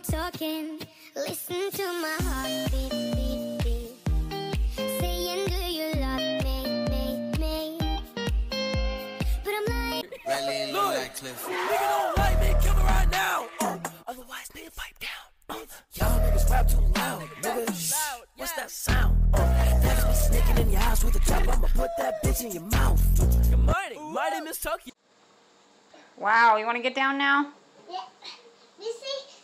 talking. Listen to my heart beat, beat, beat. Saying, do you love me? But I'm like, Riley look like Cliff. Nigga don't like me, kill me right now. Otherwise, nigga, pipe down. Y'all niggas rap too loud, nigga. Shh, what's that sound? That's me sneaking in your house with a chopper. I'ma put that bitch in your mouth. Good morning, my name is Tokyo. Wow, you want to get down now? yeah. You see?